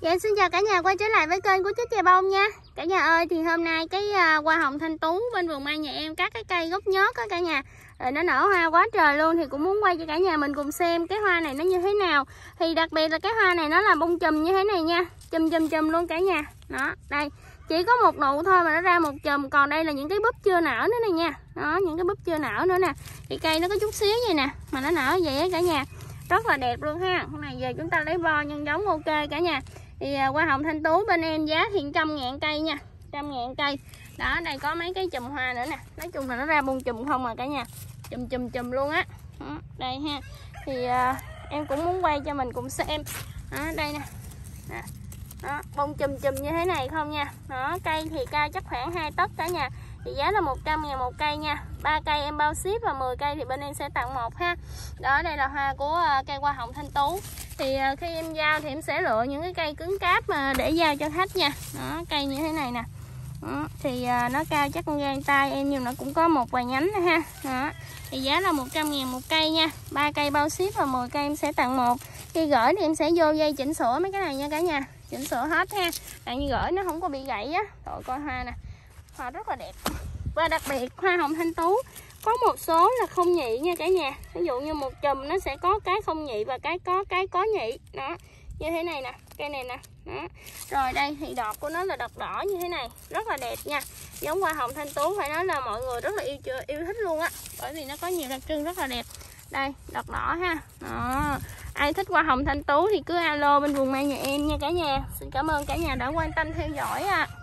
Dạ xin chào cả nhà, quay trở lại với kênh của Chú Chè Bông nha. Cả nhà ơi, thì hôm nay cái hoa hồng thanh tú bên vườn mai nhà em các cái cây gốc nhớt á cả nhà, nó nở hoa quá trời luôn, thì cũng muốn quay cho cả nhà mình cùng xem cái hoa này nó như thế nào. Thì đặc biệt là cái hoa này nó là bông chùm như thế này nha, chùm luôn cả nhà. Đó, đây chỉ có một nụ thôi mà nó ra một chùm, còn đây là những cái búp chưa nở nữa này nha. Đó, những cái búp chưa nở nữa nè. Thì cây nó có chút xíu vậy nè, mà nó nở vậy á cả nhà, rất là đẹp luôn ha. Hôm nay giờ chúng ta lấy bo nhân giống ok cả nhà. Thì hoa hồng thanh tú bên em giá thì 100.000 cây nha, 100.000 cây. Đó, đây có mấy cái chùm hoa nữa nè. Nói chung là nó ra bông chùm không à cả nhà, chùm luôn á. Đây ha. Thì em cũng muốn quay cho mình cùng xem. Đó, đây nè. Đó, bông chùm như thế này không nha. Đó, cây thì cao chắc khoảng 2 tấc cả nhà. Thì giá là 100.000 một cây nha. 3 cây em bao ship và 10 cây thì bên em sẽ tặng một ha. Đó, đây là hoa của cây hoa hồng thanh tú. Thì khi em giao thì em sẽ lựa những cái cây cứng cáp mà để giao cho khách nha. Đó, cây như thế này nè. Đó, thì nó cao chắc con gang tay em, nhưng nó cũng có một vài nhánh nữa ha. Đó, thì giá là 100.000 một cây nha. 3 cây bao ship và 10 cây em sẽ tặng một. Khi gửi thì em sẽ vô dây chỉnh sửa mấy cái này nha cả nhà, chỉnh sửa hết ha, tại như gửi nó không có bị gãy á. Rồi coi hoa nè, hoa rất là đẹp. Và đặc biệt hoa hồng thanh tú có một số là không nhị nha cả nhà. Ví dụ như một chùm nó sẽ có cái không nhị và cái có nhị. Đó, như thế này nè, cây này nè. Đó. Rồi đây thì đọt của nó là đọt đỏ như thế này, rất là đẹp nha. Giống hoa hồng thanh tú phải nói là mọi người rất là yêu thích luôn á, bởi vì nó có nhiều đặc trưng rất là đẹp. Đây, đọt đỏ ha. Đó. Ai thích hoa hồng thanh tú thì cứ alo bên vườn mai nhà em nha cả nhà. Xin cảm ơn cả nhà đã quan tâm theo dõi ạ.